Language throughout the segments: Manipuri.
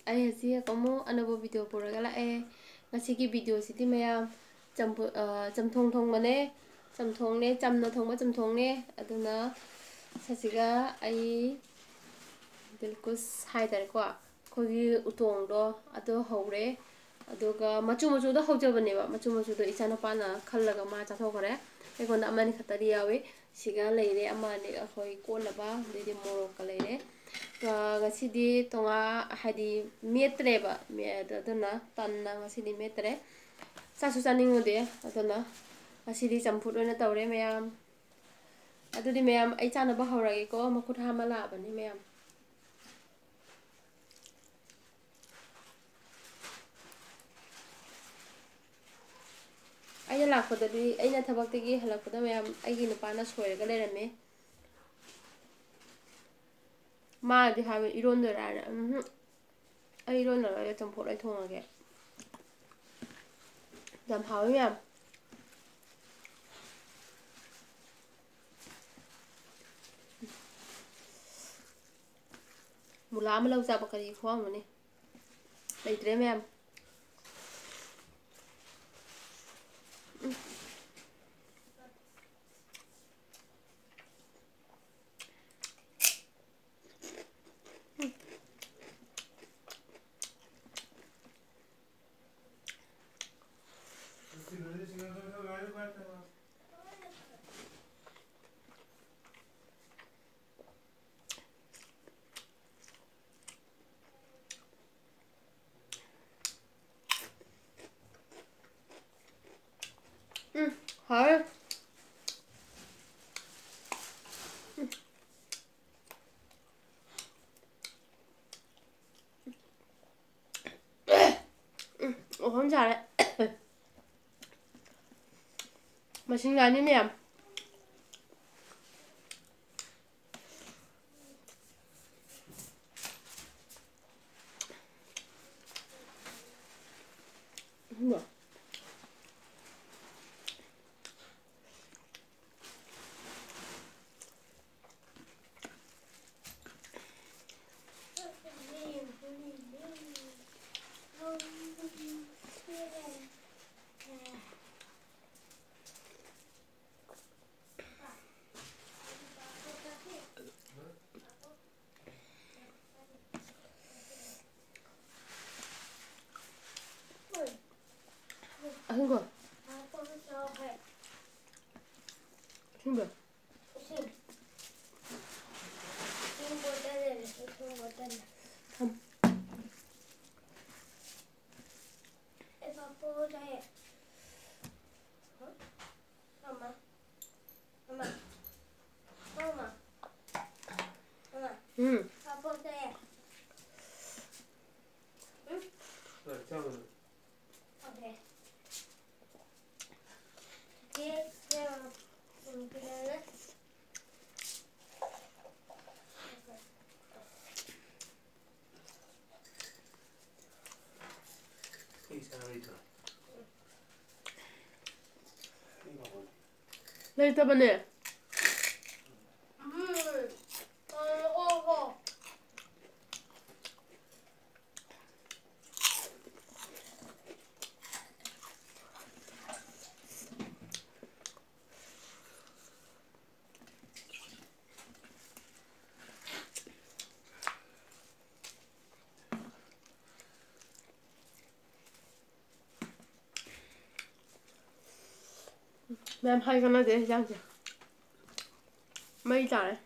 ꯑꯩ ꯍꯧꯖꯤꯛ ꯑꯃꯨꯛ ꯑꯅꯧꯕ ꯚꯤꯗꯤꯑꯣ ꯄꯨꯔꯒ ꯂꯥꯛꯑꯦ ꯉꯁꯤꯒꯤ ꯚꯤꯗꯤꯑꯣꯁꯤꯗꯤ ꯃꯌꯥꯝ ꯆꯝꯊꯣꯡ ꯊꯣꯡꯕꯅꯦ ꯆꯝꯊꯣꯡꯅꯦ ꯆꯝꯅ ꯊꯣꯡꯕ ꯆꯝꯊꯣꯡꯅꯦ ꯑꯗꯨꯅ ꯁꯤꯒ ꯑꯩ ꯗꯤꯜꯀꯨꯁ ꯍꯥꯏꯇꯥꯔꯦꯀꯣ ꯑꯩꯈꯣꯏꯒꯤ ꯎꯇꯣꯡꯗꯣ ꯑꯗꯨ ꯍꯧꯔꯦ ꯑꯗꯨꯒ ꯃꯆꯨꯗꯣ ꯍꯧꯖꯕꯅꯦꯕ ꯃꯆꯨꯗꯣ ꯏꯆꯥꯅꯨꯄꯥꯅ ꯈꯜꯂꯒ ꯃꯥ ꯆꯥꯊꯣꯛꯈ꯭ꯔꯦ ꯑꯩꯉꯣꯟꯗ ꯑꯃꯅꯤ ꯈꯛꯇꯗꯤ ꯌꯥꯎꯏ ꯁꯤꯒ ꯂꯩꯔꯦ ꯑꯃꯅꯤ ꯑꯩꯈꯣꯏ ꯀꯣꯠꯅꯕ ꯑꯗꯩꯗꯤ ꯃꯣꯔꯣꯛꯀ ꯂꯩꯔꯦ ꯉꯁꯤꯗꯤ ꯍꯥꯏꯗꯤ ꯃꯦꯠꯇ꯭ꯔꯦꯕ ꯑꯗꯨꯅ ꯇꯟꯅ ꯉꯁꯤꯗꯤ ꯃꯦꯠꯇ꯭ꯔꯦ ꯆꯥꯁꯨ ꯆꯥꯅꯤꯡꯉꯨꯗꯦ ꯑꯗꯨꯅ ꯉꯁꯤꯗꯤ ꯆꯝꯐꯨꯠ ꯑꯣꯏꯅ ꯇꯧꯔꯦ ꯃꯌꯥꯝ ꯑꯗꯨꯗꯤ ꯃꯌꯥꯝ ꯑꯩ ꯆꯥꯅꯕ ꯍꯧꯔꯒꯦꯀꯣ ꯃꯈꯨꯠ ꯍꯥꯝꯃ ꯂꯥꯛꯑꯕꯅꯤ ꯃꯌꯥꯝ ꯑꯩꯅ ꯂꯥꯛꯄꯗꯗꯤ ꯑꯩꯅ ꯊꯕꯛꯇꯒꯤ ꯍꯜꯂꯛꯄꯗ ꯃꯌꯥꯝ ꯑꯩꯒꯤ ꯅꯨꯄꯥꯅ ꯁꯣꯏꯔꯒ ꯂꯩꯔꯝꯃꯦ ꯃꯥꯗꯤ ꯍꯥꯏꯕ ꯏꯔꯣꯟꯗꯣꯏꯔꯥ ꯍꯥꯏꯅ ꯑꯩ ꯏꯔꯣꯟꯅꯔꯣꯏꯒꯦ ꯆꯝꯐꯨꯠ ꯑꯣꯏꯅ ꯊꯣꯡꯉꯒꯦ ꯌꯥꯝ ꯍꯥꯎꯋꯤ ꯃꯌꯥꯝ ꯃꯨꯂꯥ ꯑꯃ ꯂꯧ ꯆꯥꯕ ꯀꯔꯤ ꯈꯨꯍꯥꯎꯅꯣꯅꯦ ꯂꯩꯇ꯭ꯔꯦ ꯃꯌꯥꯝ ꯍꯥꯎꯋꯦ ꯑꯣꯍꯣꯝ ꯆꯥꯔꯦ ꯃꯁꯤꯡ ꯌꯥꯅꯤ ꯃꯌꯥꯝ ꯑꯍꯤꯡꯕ ꯑꯍꯤꯡꯕ ꯂꯩꯇꯕꯅꯦ ꯃꯌꯥꯝ ꯍꯥꯏ ꯀꯥꯟꯅꯗꯦ ꯍꯤꯟꯖꯥꯡꯁꯦ ꯃꯩ ꯇꯥꯔꯦ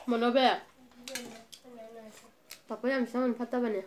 ꯃꯣꯅꯣꯕꯦ ꯄꯥꯄ ꯌꯥꯝ ꯆꯪꯍꯟ ꯐꯠꯇꯕꯅꯦ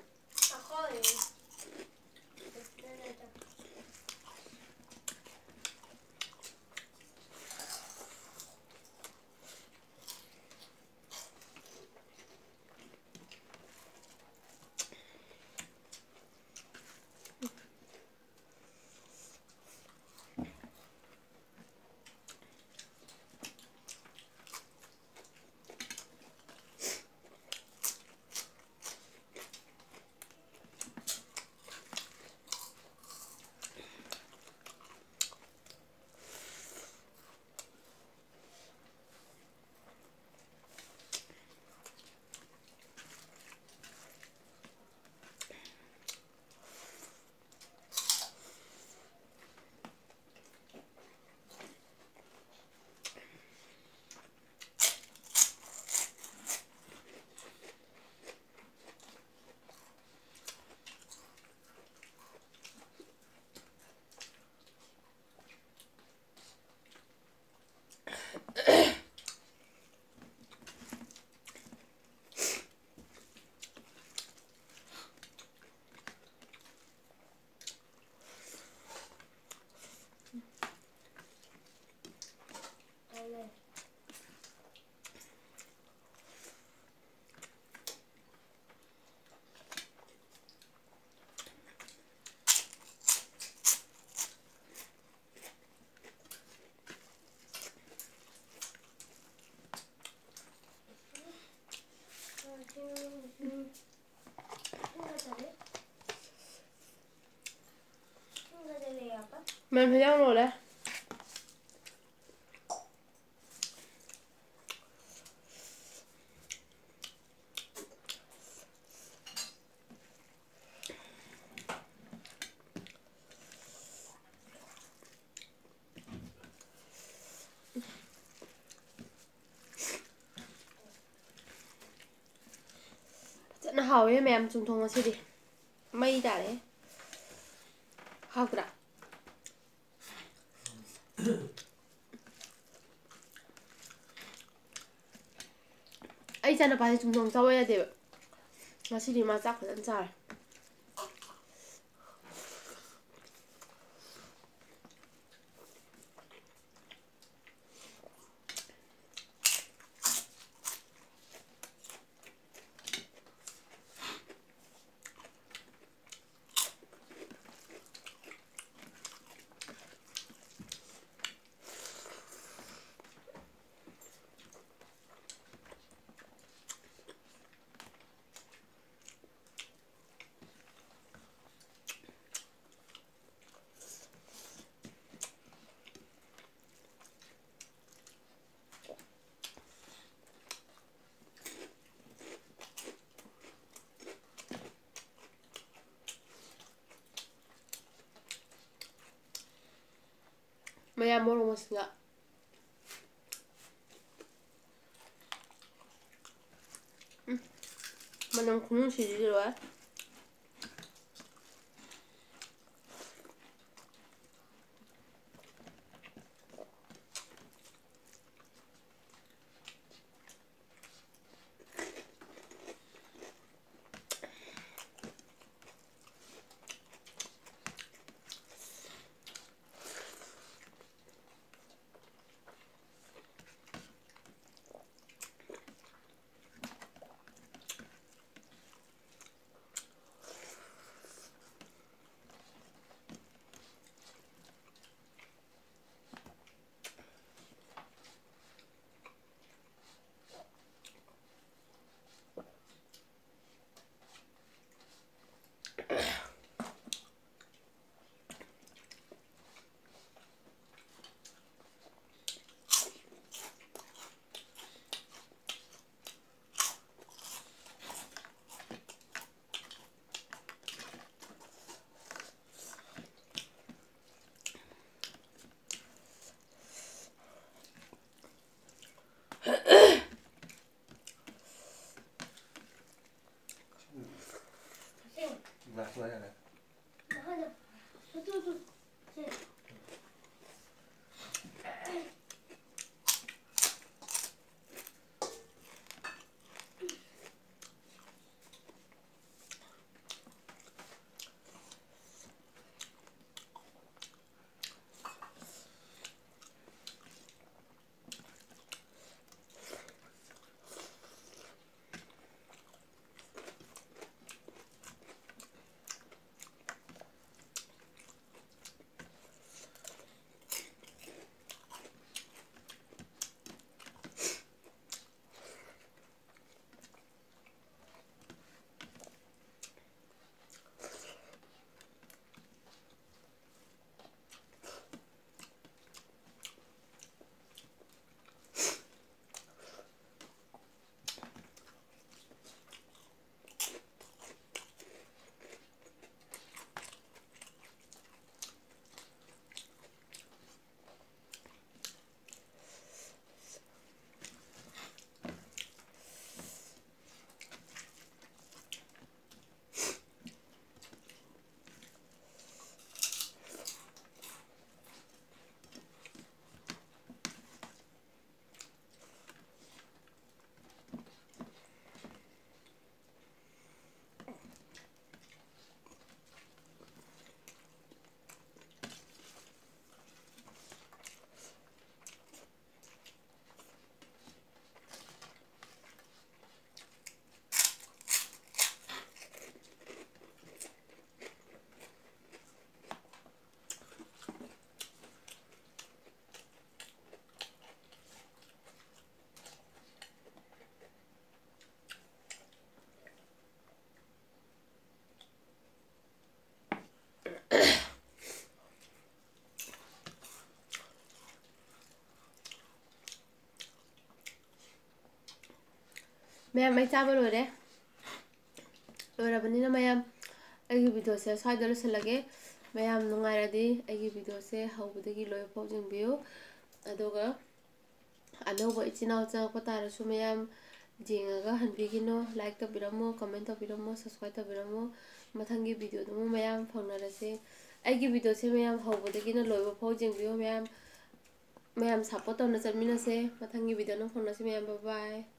Men hur gör man det? Nó hào với mềm trùng thùng xí đi mây đã đấy hào cả ấy cha nó phải trùng thùng sau ấy thì nó xí đi mà chắc phải ăn sao Maya moro mas nga manang kunung si dilo ꯃꯌꯥꯝ ꯑꯩ ꯆꯥꯕ ꯂꯣꯏꯔꯦ ꯂꯣꯏꯔꯕꯅꯤꯅ ꯃꯌꯥꯝ ꯑꯩꯒꯤ ꯚꯤꯗꯤꯑꯣꯁꯦ ꯁ꯭ꯋꯥꯏꯗ ꯂꯣꯏꯁꯤꯜꯂꯒꯦ ꯃꯌꯥꯝ ꯅꯨꯡꯉꯥꯏꯔꯗꯤ ꯑꯩꯒꯤ ꯚꯤꯗꯤꯑꯣꯁꯦ ꯍꯧꯕꯗꯒꯤ ꯂꯣꯏꯕꯐꯥꯎ ꯌꯦꯡꯕꯤꯌꯨ ꯑꯗꯨꯒ ꯑꯅꯧꯕ ꯏꯆꯤꯜ ꯏꯅꯥꯎ ꯆꯪꯉꯛꯄ ꯇꯥꯔꯁꯨ ꯃꯌꯥꯝ ꯌꯦꯡꯉꯒ ꯍꯟꯕꯤꯈꯤꯅꯨ ꯂꯥꯏꯛ ꯇꯧꯕꯤꯔꯝꯃꯣ ꯀꯃꯦꯟ ꯇꯧꯕꯤꯔꯝꯃꯣ ꯁꯕꯁꯀ꯭ꯔꯥꯏꯕ ꯇꯧꯕꯤꯔꯝꯃꯣ ꯃꯊꯪꯒꯤ ꯚꯤꯗꯤꯑꯣꯗꯨꯃ ꯃꯌꯥꯝ ꯐꯪꯅꯔꯁꯤ ꯑꯩꯒꯤ ꯚꯤꯗꯤꯑꯣꯁꯦ ꯃꯌꯥꯝ ꯍꯧꯕꯗꯒꯤꯅ ꯂꯣꯏꯕꯐꯥꯎ ꯌꯦꯡꯕꯤꯌꯨ ꯃꯌꯥꯝ ꯁꯞꯄꯣꯔꯠ ꯇꯧꯅ ꯆꯠꯃꯤꯟꯅꯁꯦ ꯃꯊꯪꯒꯤ ꯚꯤꯗꯤꯑꯣꯗ ꯐꯪꯅꯁꯤ ꯃꯌꯥꯝ ꯕꯥꯏ ꯕꯥꯏ